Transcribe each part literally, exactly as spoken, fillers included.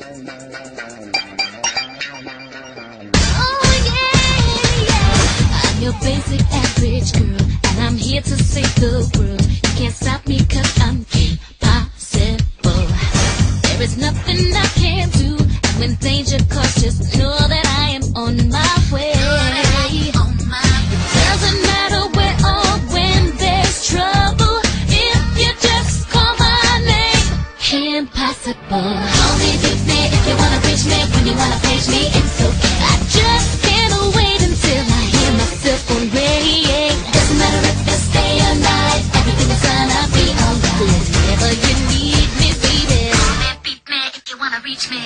Your basic average girl, and I'm here to save the world. You can't stop me cause I'm impossible. There is nothing I can't do, and when danger calls, just know that I am on my way. It doesn't matter where or when there's trouble, if you just call my name. Impossible. Call me Big Man if you wanna reach me, when you wanna page me, it's okay. I just can't wait until I hear myself on radio. Doesn't matter if it's day or night, everything is gonna be alright. Whenever you need me, baby. Call me Big Man if you wanna reach me.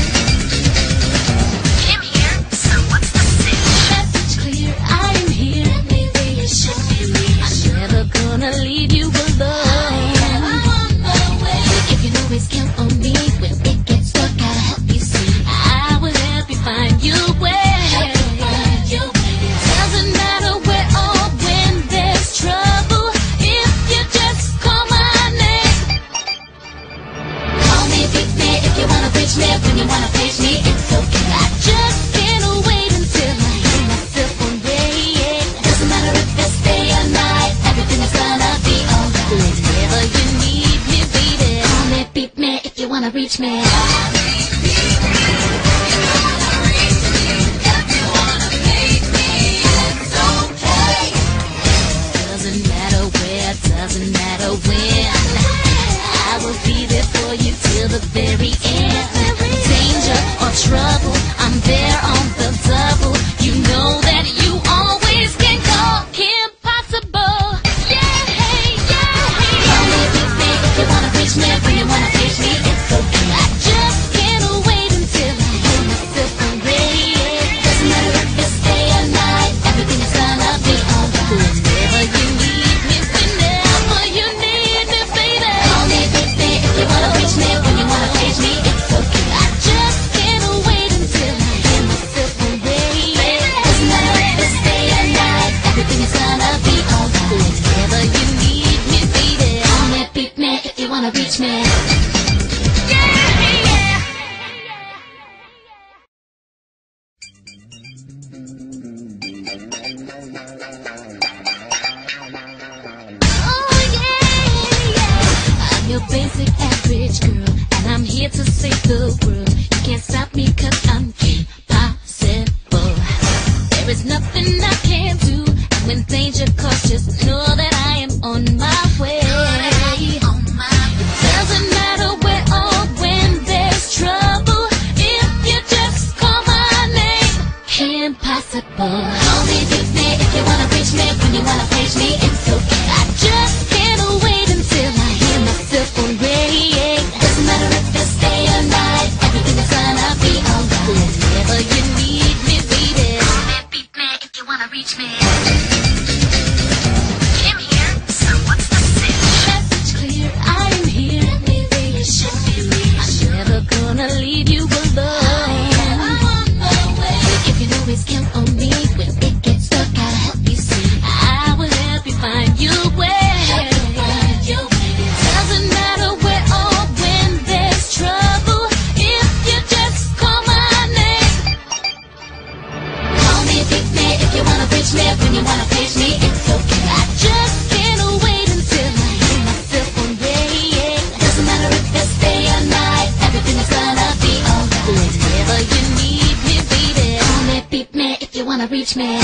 Kim here, so what's the message? Message clear, I am here. Maybe you should be reached. I'm never gonna leave you alone. I'm on my way. You can always count on me when it gets stuck. I'll help you see. I will help you find your way. Doesn't matter where or when there's trouble, if you just call my name. Call me Big Man if you wanna reach me, when you wanna page me, it's okay. I just can't wait until I hear myself on radio. Doesn't matter if it's day or night, everything is gonna be alright. Whenever you need me, baby. Call me Big Man if you wanna reach me. Doesn't matter when, I will be there for you till the very end. Danger or trouble, I'm there on the double. You know that you always can call Impossible. Yeah, hey, yeah, hey. Call me Big Man if you wanna reach me, when you wanna page me, it's okay. I just can't wait until I hear myself on radio. Doesn't matter if it's day or night, everything is gonna be alright. Whenever you need me, whenever you need me, baby. Call me Big Man if you wanna reach me, when you wanna page me, it's okay. I just can't wait until I hear myself on radio. Doesn't matter if it's day or night, everything is gonna be alright. Whenever you need me, baby. Call me Big Man if you wanna reach me. Your basic average girl, and I'm here to save the world. You can't stop me cause I'm impossible. There is nothing I can't do, and when danger calls, just know that I am on my way. It doesn't matter where or when there's trouble, if you just call my name. Impossible. Call me Big Man if you wanna reach me, when you wanna page me, it's okay. I just can't wait until I hear myself on radio. Doesn't matter if it's day or night, everything is gonna be alright. Whenever you need me, baby. Call me Big Man if you wanna reach me. Kim here, so what's the message? Message clear, I am here. Maybe you should be reached. I'm never gonna leave you alone. I'm on my way. You can always count on me when it gets stuck. I'll help you see. I will help you find your way. Doesn't matter where or when there's trouble, if you just call my name. Call me Big Man if you wanna reach me, when you wanna page me, it's okay. I just can't wait until I hear myself on radio. Doesn't matter if it's day or night, everything is gonna be alright. Whenever you need me, baby. Call me Big Man if you wanna reach me.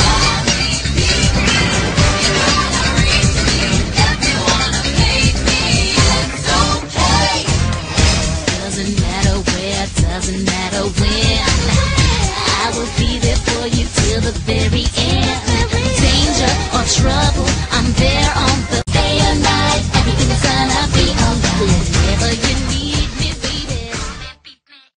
Doesn't matter where, doesn't matter when, I will be there for you till the very